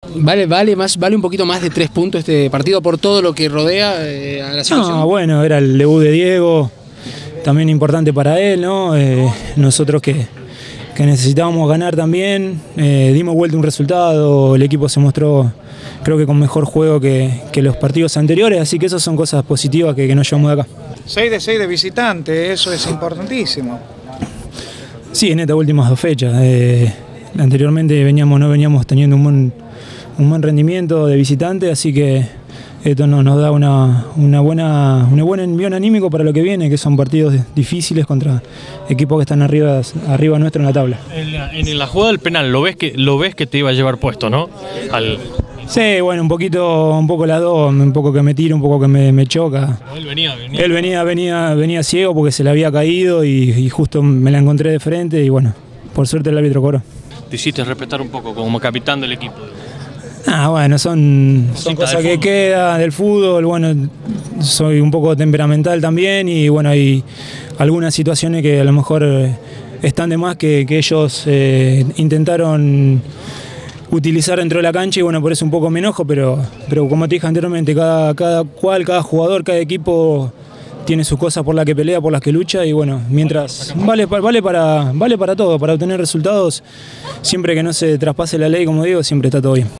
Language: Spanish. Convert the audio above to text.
¿Vale un poquito más de 3 puntos este partido por todo lo que rodea a la situación? No, bueno, era el debut de Diego, también importante para él, ¿no? Nosotros que necesitábamos ganar también, dimos vuelta un resultado, el equipo se mostró creo que con mejor juego que los partidos anteriores, así que esas son cosas positivas que nos llevamos de acá. 6 de 6 de visitante, eso es importantísimo. Sí, en estas últimas 2 fechas. Anteriormente no veníamos teniendo un buen rendimiento de visitante, así que esto nos da un buen envío anímico para lo que viene, que son partidos difíciles contra equipos que están arriba nuestro en la tabla. En la jugada del penal, lo ves que te iba a llevar puesto, ¿no? Sí, bueno, un poco las dos, un poco que me tira, un poco que me choca. Él venía ciego porque se le había caído y justo me la encontré de frente y bueno, por suerte el árbitro cobró. Te hiciste respetar un poco como capitán del equipo. Bueno, son cosas que quedan del fútbol, bueno, soy un poco temperamental también y bueno, hay algunas situaciones que a lo mejor están de más que ellos intentaron utilizar dentro de la cancha y bueno, por eso un poco me enojo, pero como te dije anteriormente, cada jugador, cada equipo tiene sus cosas por las que pelea, por las que lucha y bueno, mientras vale para todo, para obtener resultados, siempre que no se traspase la ley, como digo, siempre está todo bien.